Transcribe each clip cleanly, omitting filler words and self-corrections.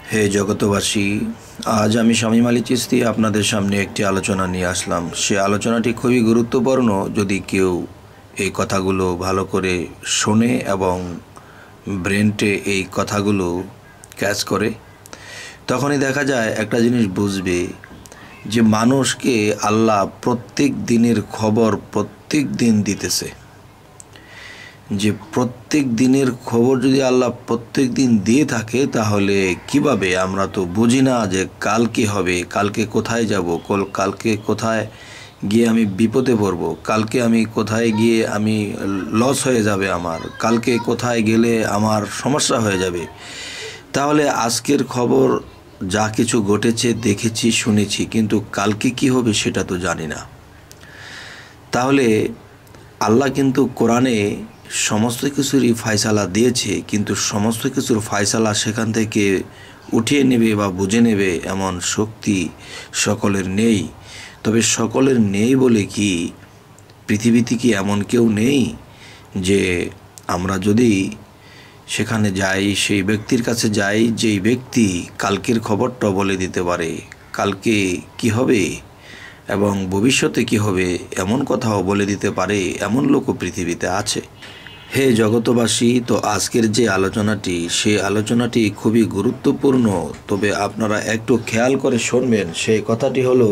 হে জগতবাসী, আজ আমি শামীম আলী চিশতি আপনাদের সামনে একটি আলোচনা নিয়ে আসলাম। সে আলোচনাটি খুবই গুরুত্বপূর্ণ। যদি কেউ এই কথাগুলো ভালো করে শোনে এবং ব্রেনটে এই কথাগুলো ক্যাচ করে, তখনই দেখা যায় একটা জিনিস বুঝবে যে মানুষকে আল্লাহ প্রত্যেক দিনের খবর প্রত্যেক দিন দিতেছে। যে প্রত্যেক দিনের খবর যদি আল্লাহ প্রত্যেক দিন দিয়ে থাকে, তাহলে কিভাবে আমরা তো বুঝি না যে কাল কি হবে, কালকে কোথায় যাব, কালকে কোথায় গিয়ে আমি বিপদে পড়ব, কালকে আমি কোথায় গিয়ে আমি লস হয়ে যাবে আমার, কালকে কোথায় গেলে আমার সমস্যা হয়ে যাবে। তাহলে আজকের খবর যা কিছু ঘটেছে দেখেছি শুনেছি, কিন্তু কালকে কি হবে সেটা তো জানি না। তাহলে আল্লাহ কিন্তু কোরআনে সমস্ত কিছুরই ফয়সালা দিয়েছে, কিন্তু সমস্ত কিছুর ফয়সালা সেখান থেকে উঠিয়ে নেবে বা বুঝে নেবে এমন শক্তি সকলের নেই। তবে সকলের নেই বলে কি পৃথিবীতে কি এমন কেউ নেই যে আমরা যদি সেখানে যাই, সেই ব্যক্তির কাছে যাই, যেই ব্যক্তি কালকের খবরটা বলে দিতে পারে, কালকে কি হবে এবং ভবিষ্যতে কি হবে এমন কথাও বলে দিতে পারে, এমন লোকও পৃথিবীতে আছে। হে জগতবাসী, তো আজকের যে আলোচনাটি, সেই আলোচনাটি খুবই গুরুত্বপূর্ণ। তবে আপনারা একটু খেয়াল করে শুনবেন। সেই কথাটি হলো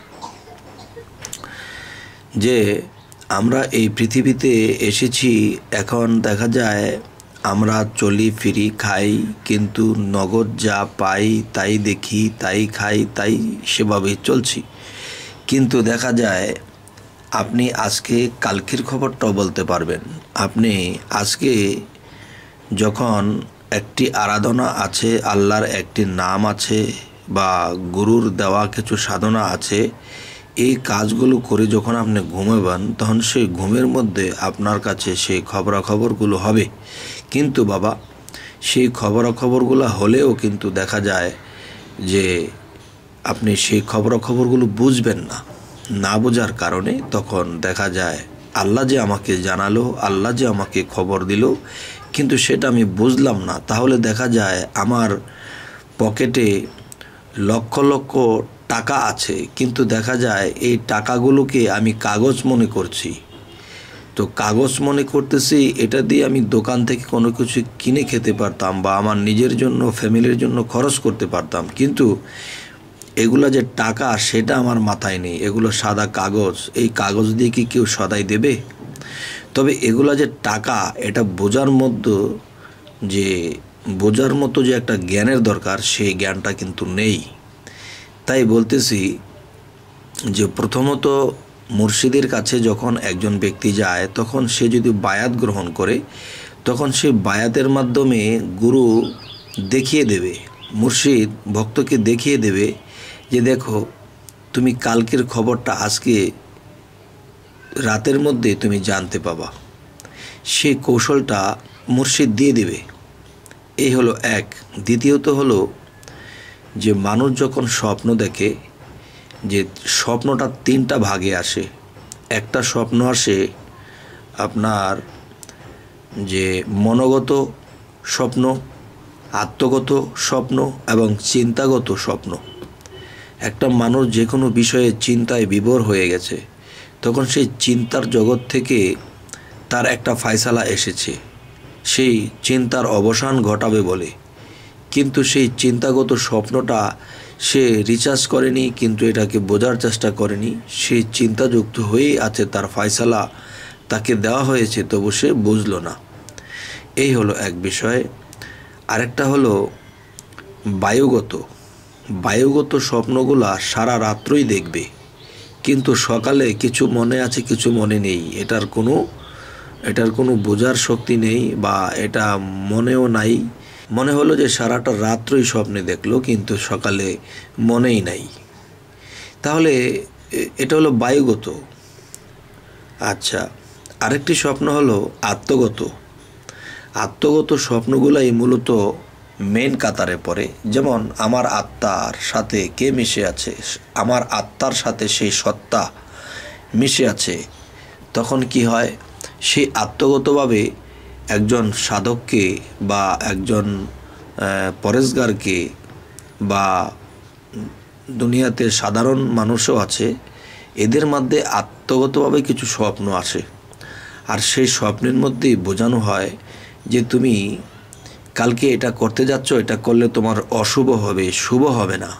যে আমরা এই পৃথিবীতে এসেছি, এখন দেখা যায় আমরা চলি ফিরি খাই, কিন্তু নগদ যা পাই তাই দেখি, তাই খাই, তাই সেভাবেই চলছি। কিন্তু দেখা যায় আপনি আজকে কালকের খবরটাও বলতে পারবেন। আপনি আজকে যখন একটি আরাধনা আছে, আল্লাহর একটি নাম আছে বা গুরুর দেওয়া কিছু সাধনা আছে, এই কাজগুলো করে যখন আপনি ঘুমাবেন, তখন সেই ঘুমের মধ্যে আপনার কাছে সেই খবরাখবরগুলো হবে। কিন্তু বাবা, সেই খবরাখবরগুলো হলেও কিন্তু দেখা যায় যে আপনি সেই খবরাখবরগুলো বুঝবেন না। না বোঝার কারণে তখন দেখা যায় আল্লাহ যে আমাকে জানালো, আল্লাহ যে আমাকে খবর দিল, কিন্তু সেটা আমি বুঝলাম না। তাহলে দেখা যায় আমার পকেটে লক্ষ লক্ষ টাকা আছে, কিন্তু দেখা যায় এই টাকাগুলোকে আমি কাগজ মনে করছি। তো কাগজ মনে করতেছি, এটা দিয়ে আমি দোকান থেকে কোনো কিছু কিনে খেতে পারতাম বা আমার নিজের জন্য, ফ্যামিলির জন্য খরচ করতে পারতাম। কিন্তু এগুলা যে টাকা, সেটা আমার মাথায় নেই। এগুলো সাদা কাগজ, এই কাগজ দিয়ে কি কেউ সদাই দেবে? তবে এগুলা যে টাকা, এটা বোঝার মতো যে একটা জ্ঞানের দরকার, সেই জ্ঞানটা কিন্তু নেই। তাই বলতেছি যে প্রথমত মুর্শিদের কাছে যখন একজন ব্যক্তি যায়, তখন সে যদি বায়াত গ্রহণ করে, তখন সে বায়াতের মাধ্যমে গুরু দেখিয়ে দেবে, মুর্শিদ ভক্তকে দেখিয়ে দেবে যে দেখো, তুমি কালকের খবরটা আজকে রাতের মধ্যে তুমি জানতে পাবা। সেই কৌশলটা মুর্শিদ দিয়ে দেবে। এই হলো এক। দ্বিতীয়ত হলো যে মানুষ যখন স্বপ্ন দেখে, যে স্বপ্নটা তিনটা ভাগে আসে। একটা স্বপ্ন আসে আপনার যে মনোগত স্বপ্ন, আত্মগত স্বপ্ন এবং চিন্তাগত স্বপ্ন। একটা মানুষ যে কোনো বিষয়ে চিন্তায় বিভোর হয়ে গেছে, তখন সেই চিন্তার জগৎ থেকে তার একটা ফয়সালা এসেছে, সেই চিন্তার অবসান ঘটাবে বলে। কিন্তু সেই চিন্তাগত স্বপ্নটা সে রিচার্জ করেনি, কিন্তু এটাকে বোঝার চেষ্টা করেনি। সেই চিন্তাযুক্ত হয়েই আছে, তার ফয়সালা তাকে দেওয়া হয়েছে, তবু সে বুঝল না। এই হলো এক বিষয়। আরেকটা হলো বায়ুগত স্বপ্নগুলা সারা রাত্রই দেখবে, কিন্তু সকালে কিছু মনে আছে, কিছু মনে নেই। এটার কোনো বোঝার শক্তি নেই, বা এটা মনেও নাই। মনে হলো যে সারাটা রাত্রই স্বপ্নে দেখলো, কিন্তু সকালে মনেই নাই। তাহলে এটা হলো বায়ুগত। আচ্ছা, আরেকটি স্বপ্ন হলো আত্মগত স্বপ্নগুলাই মূলত মেন কাতারে পড়ে। যেমন আমার আত্মার সাথে কে মিশে আছে, আমার আত্মার সাথে সেই সত্তা মিশে আছে। তখন কি হয়, সেই আত্মগতভাবে একজন সাধককে বা একজন পরেশগারকে বা দুনিয়াতে সাধারণ মানুষও আছে, এদের মধ্যে আত্মগতভাবে কিছু স্বপ্ন আসে। আর সেই স্বপ্নের মধ্যেই বোঝানো হয় যে তুমি কালকে এটা করতে যাচ্ছ, এটা করলে তোমার অশুভ হবে, শুভ হবে না।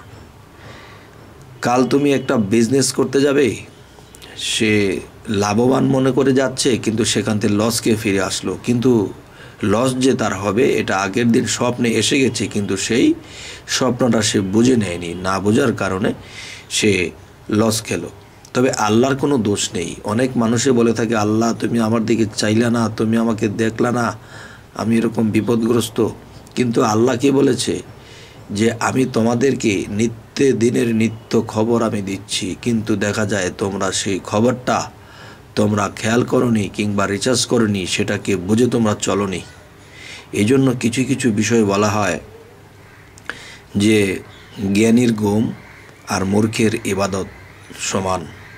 কাল তুমি একটা বিজনেস করতে যাবে, সে লাভবান মনে করে যাচ্ছে, কিন্তু সেখান থেকে লস খেয়ে ফিরে আসলো। কিন্তু লস যে তার হবে এটা আগের দিন স্বপ্নে এসে গেছে, কিন্তু সেই স্বপ্নটা সে বুঝে নেয়নি, না বোঝার কারণে সে লস খেলো। তবে আল্লাহর কোনো দোষ নেই। অনেক মানুষে বলে থাকে, আল্লাহ তুমি আমার দিকে চাইলা না, তুমি আমাকে দেখলা না, আমি এরকম বিপদগ্রস্ত। কিন্তু আল্লাহ কি বলেছে যে আমি তোমাদেরকে দিনের নিত্য খবর আমি দিচ্ছি, কিন্তু দেখা যায় তোমরা সেই খবরটা তোমরা খেয়াল করনি কিংবা রিচার্জ করনি, সেটাকে বুঝে তোমরা চলনি। এই জন্য কিছু কিছু বিষয় বলা হয় যে জ্ঞানীর ঘুম আর মূর্খের ইবাদত সমান।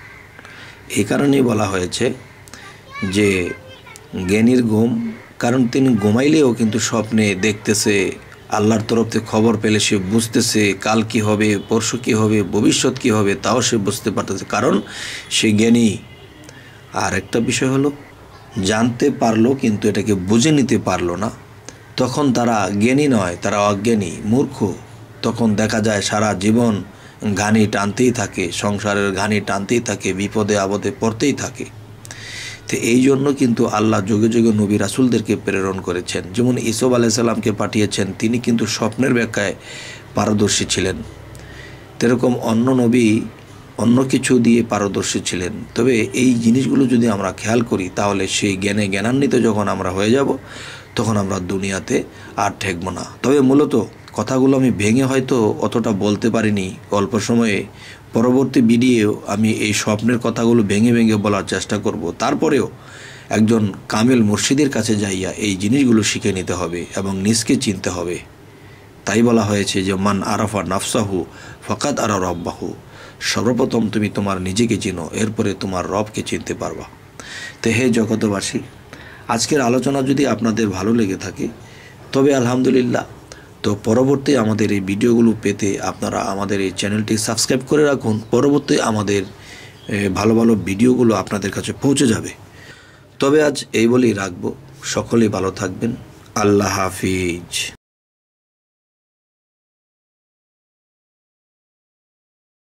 এই কারণেই বলা হয়েছে যে জ্ঞানীর ঘুম, কারণ তিনি ঘুমাইলেও কিন্তু স্বপ্নে দেখতেছে, আল্লাহর তরফ থেকে খবর পেলে সে বুঝতেছে কাল কি হবে, পরশু কি হবে, ভবিষ্যৎ কি হবে, তাও সে বুঝতে পারতেছে, কারণ সে জ্ঞানী। আর একটা বিষয় হলো, জানতে পারলো কিন্তু এটাকে বুঝে নিতে পারলো না, তখন তারা জ্ঞানী নয়, তারা অজ্ঞানী, মূর্খ। তখন দেখা যায় সারা জীবন ঘানি টানতেই থাকে, সংসারের ঘানি টানতেই থাকে, বিপদে আপদে পড়তেই থাকে। তো এই জন্য কিন্তু আল্লাহ যুগে যুগে নবী রাসূলদেরকে প্রেরণ করেছেন। যেমন ইসুফ আলাইহিস সালামকে পাঠিয়েছেন, তিনি কিন্তু স্বপ্নের ব্যাখ্যায় পারদর্শী ছিলেন। তেরকম অন্য নবী অন্য কিছু দিয়ে পারদর্শী ছিলেন। তবে এই জিনিসগুলো যদি আমরা খেয়াল করি, তাহলে সেই জ্ঞানান্বিত যখন আমরা হয়ে যাব, তখন আমরা দুনিয়াতে আর ঠেকব না। তবে মূলত কথাগুলো আমি ভেঙে হয়তো অতটা বলতে পারিনি অল্প সময়ে। পরবর্তী ভিডিও আমি এই স্বপ্নের কথাগুলো ভেঙে ভেঙে বলার চেষ্টা করব। তারপরেও একজন কামেল মুর্শিদের কাছে যাইয়া এই জিনিসগুলো শিখে নিতে হবে এবং নিজকে চিনতে হবে। তাই বলা হয়েছে যে মান আরাফা নাফসাহু ফাকাদ আরা রব্বাহু। সর্বপ্রথম তুমি তোমার নিজেকে চিনো, এরপরে তোমার রবকে চিনতে পারবা। তো হে জগতবাসী, আজকের আলোচনা যদি আপনাদের ভালো লেগে থাকে তবে আলহামদুলিল্লাহ। তো পরবর্তী আমাদের এই ভিডিওগুলো পেতে আপনারা আমাদের এই চ্যানেলটি সাবস্ক্রাইব করে রাখুন। পরবর্তী আমাদের ভালো ভালো ভিডিওগুলো আপনাদের কাছে পৌঁছে যাবে। তবে আজ এই বলেই রাখবো, সকলেই ভালো থাকবেন। আল্লাহ হাফিজ।